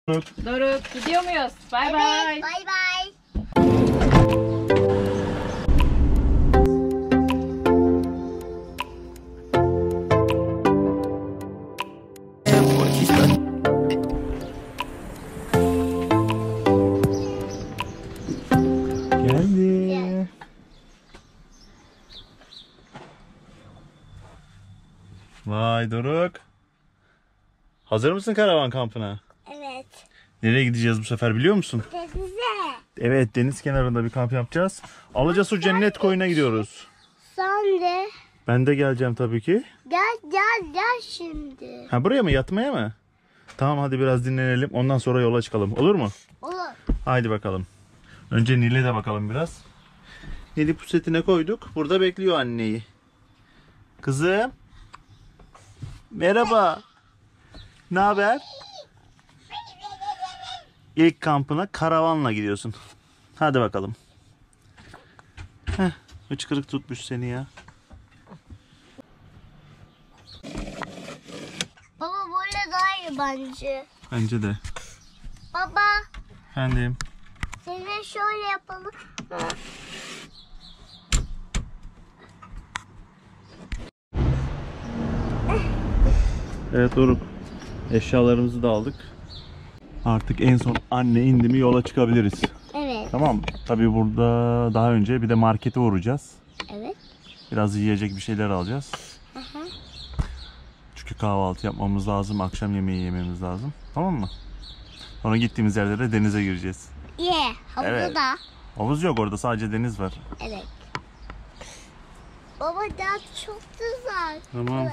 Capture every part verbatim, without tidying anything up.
Doruk gidiyor muyuz? Bay bay. Evet, bay bay. Geldi. Vay Doruk. Hazır mısın karavan kampına? Evet. Nereye gideceğiz bu sefer biliyor musun? Denize. Evet, deniz kenarında bir kamp yapacağız. Alacasu Cennet Koyu'na gidiyoruz. Sen de. Ben de geleceğim tabii ki. Gel gel gel şimdi. Ha, buraya mı, yatmaya mı? Tamam, hadi biraz dinlenelim. Ondan sonra yola çıkalım. Olur mu? Olur. Haydi bakalım. Önce Nil'e de bakalım biraz. Nil'i pusetine koyduk. Burada bekliyor anneyi. Kızım. Merhaba. Ne haber? İlk kampına karavanla gidiyorsun. Hadi bakalım. Heh, hıçkırık tutmuş seni ya. Baba böyle daha iyi bence. Bence de. Baba Efendim. seni şöyle yapalım. Evet Doruk. Eşyalarımızı da aldık. Artık en son anne indi mi yola çıkabiliriz. Evet. Tamam. Tabii burada daha önce bir de markete uğrayacağız. Evet. Biraz yiyecek bir şeyler alacağız. Aha. Çünkü kahvaltı yapmamız lazım. Akşam yemeği yememiz lazım. Tamam mı? Sonra gittiğimiz yerlere denize gireceğiz. Ye. Havuzu Evet. da. Havuz yok orada, sadece deniz var. Evet. Baba daha çok güzel. Tamam.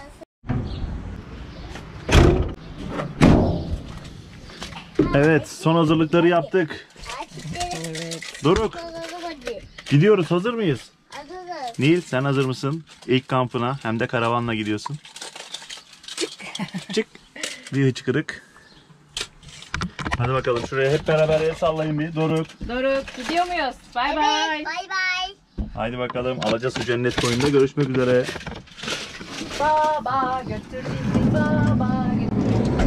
Evet, son hazırlıkları yaptık. Evet. Doruk, Hadi. gidiyoruz. Hazır mıyız? Hazırız. Nil, sen hazır mısın? İlk kampına hem de karavanla gidiyorsun. Çık. Bir hıçkırık. Hadi bakalım, şuraya hep beraber el sallayın bir. Doruk. Doruk gidiyor muyuz? Bay bay. Evet, bay bay. Haydi bakalım, Alacasu Cennet Koyu'nda görüşmek üzere. Baba götür bizi baba götür.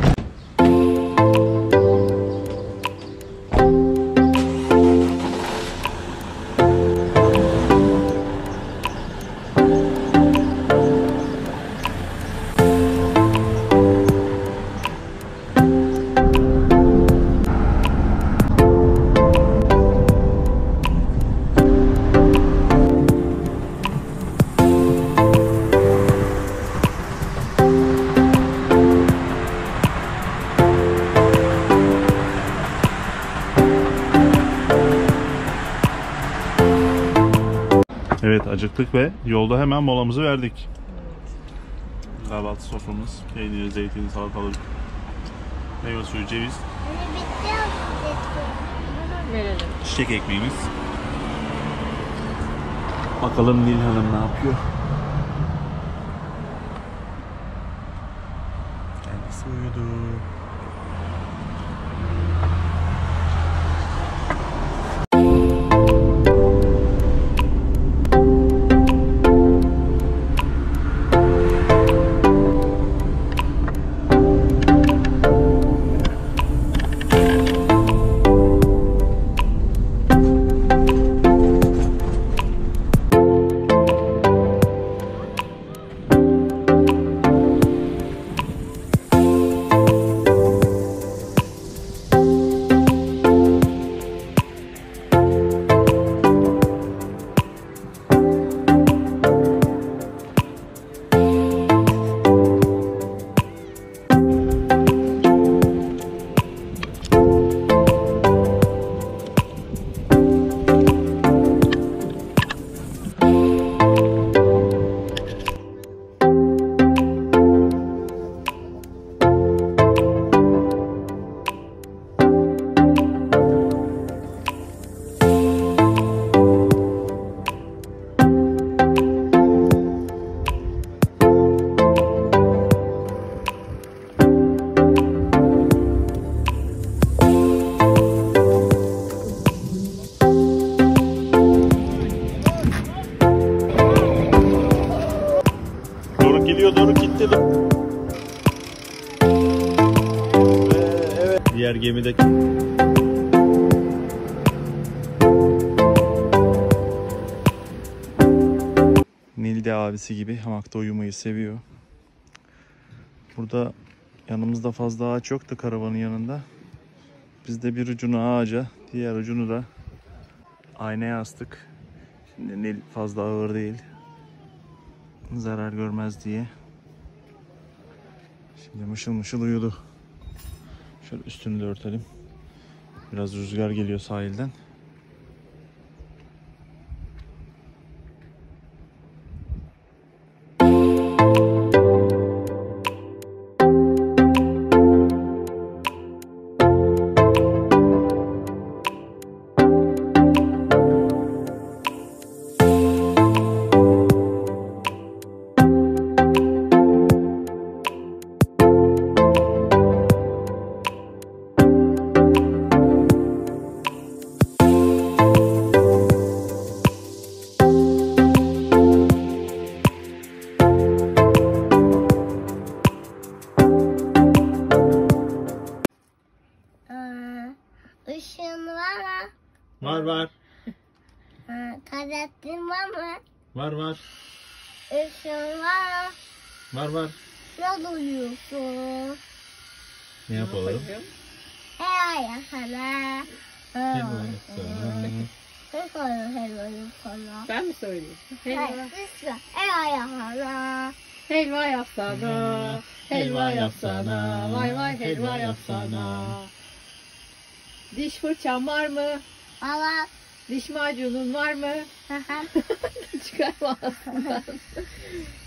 Evet, acıktık ve yolda hemen molamızı verdik. Kahvaltı soframız, peynir, zeytin, salatalık, meyve suyu, ceviz, Bitti artık. Verelim. çiçek ekmeğimiz. Bakalım Nil Hanım ne yapıyor? Kendisi uyudu. gemideki. Nil de abisi gibi hamakta uyumayı seviyor. Burada yanımızda fazla ağaç yoktu karavanın yanında. Biz de bir ucunu ağaca, diğer ucunu da aynaya astık. Şimdi Nil fazla ağır değil. Zarar görmez diye. Şimdi mışıl mışıl uyudu. Şöyle üstünü de örtelim. Biraz rüzgar geliyor sahilden. Işığın var mı? Var var. Kazettin var mı? Var var. Işığın var mı? Var var. Nasıl uyuyorsun? Ne yapalım? Hey ayakana. Helva Helva helva sana. Ben mi söyleyeyim? Helva. Lütfen. Hey ayakana. Helva yapsana. Helva yapsana. Vay vay helva yapsana. Diş fırçan var mı? Allah. Diş macunun var mı? Çıkarma ağzından.